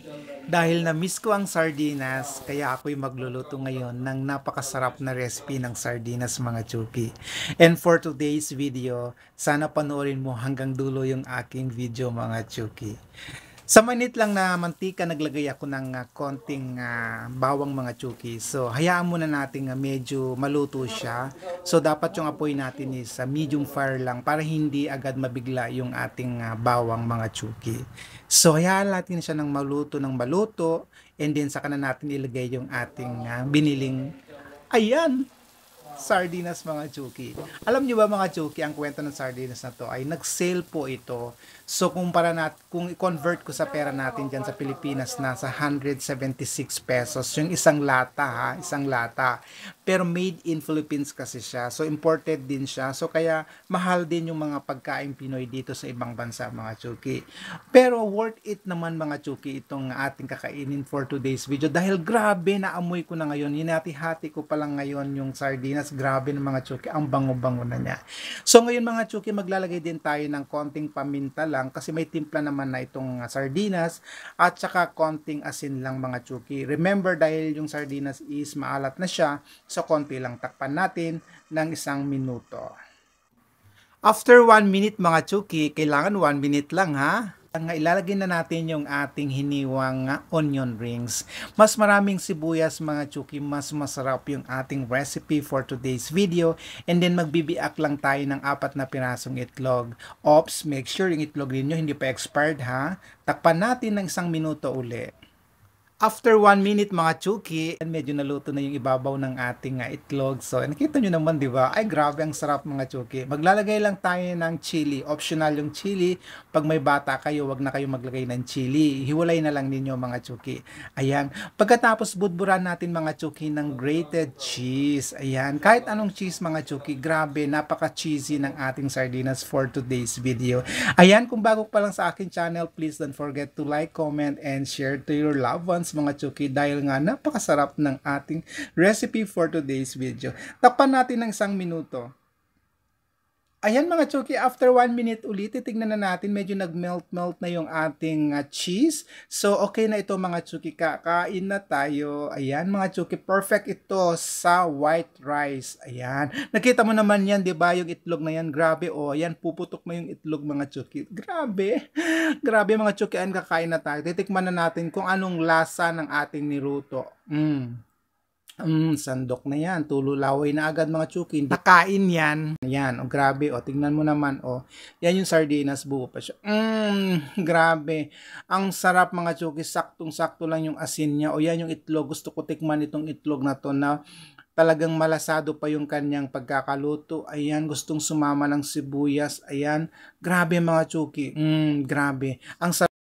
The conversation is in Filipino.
Dahil na-miss ko ang sardinas, kaya ako'y magluluto ngayon ng napakasarap na recipe ng sardinas mga chuki. And for today's video, sana panoorin mo hanggang dulo yung aking video mga chuki. Sa manit lang na mantika, naglagay ako ng konting bawang mga chuki. So, hayaan muna natin medyo maluto siya. So, dapat yung apoy natin is medium fire lang para hindi agad mabigla yung ating bawang mga chuki. So, hayaan natin siya ng maluto. And then, saka na natin ilagay yung ating biniling, ayan, sardinas mga chuki. Alam niyo ba mga chuki, ang kwento ng sardinas na to ay nag-sale po ito. So kung i-convert ko sa pera natin diyan sa Pilipinas, nasa 176 pesos yung isang lata ha, isang lata. Pero made in Philippines kasi siya. So imported din siya. So kaya mahal din yung mga pagkain Pinoy dito sa ibang bansa mga chuki. Pero worth it naman mga chuki itong ating kakainin for today's video dahil grabe na amoy ko na ngayon. Hinati-hati ko pa lang ngayon yung sardinas. Grabe ng mga chuki, ang bango-bango na niya. So ngayon mga chuki, maglalagay din tayo ng konting paminta lang kasi may timpla naman na itong sardinas at saka konting asin lang mga chuki. Remember, dahil yung sardinas is maalat na siya, so konti lang, takpan natin ng 1 minuto. After 1 minute mga chuki, kailangan 1 minute lang ha. Ilalagay na natin yung ating hiniwang onion rings. Mas maraming sibuyas mga chuki, mas masarap yung ating recipe for today's video. And then magbibiak lang tayo ng 4 na pirasong itlog. Ops, make sure yung itlog ninyo hindi pa expired ha. Takpan natin ng 1 minuto uli. After 1 minute mga chuki, medyo naluto na yung ibabaw ng ating itlog. So, nakita nyo naman, di ba? Ay, grabe, ang sarap mga chuki. Maglalagay lang tayo ng chili. Optional yung chili. Pag may bata kayo, wag na kayo maglagay ng chili. Hiwalay na lang ninyo mga chuki. Ayan. Pagkatapos, budburan natin mga chuki ng grated cheese. Ayan. Kahit anong cheese mga chuki, grabe, napaka-cheesy ng ating sardinas for today's video. Ayan, kung bago pa lang sa akin channel, please don't forget to like, comment, and share to your loved ones mga chuki dahil nga napakasarap ng ating recipe for today's video. Takpan natin ng 1 minuto. Ayan mga chuki, after 1 minute ulit, titignan na natin, medyo nag-melt na yung ating cheese. So okay na ito mga chuki, kakain na tayo. Ayan mga chuki, perfect ito sa white rice. Ayan, nakita mo naman yan, di ba? Yung itlog na yan, grabe oh. Ayan, puputok na yung itlog mga chuki. Grabe, grabe mga chuki, ayan, kakain na tayo. Titikman na natin kung anong lasa ng ating niluto. Sandok na yan. Tululaway na agad mga chuki. Nakain yan. Yan. O grabe. O tingnan mo naman. O yan yung sardinas. Buo pa siya. Grabe. Ang sarap mga chuki. Saktong-sakto lang yung asin niya. O yan yung itlog. Gusto ko tikman itong itlog na to na talagang malasado pa yung kanyang pagkakaluto. Ayan. Gustong sumama ng sibuyas. Ayan. Grabe mga chuki. Grabe. Ang sarap.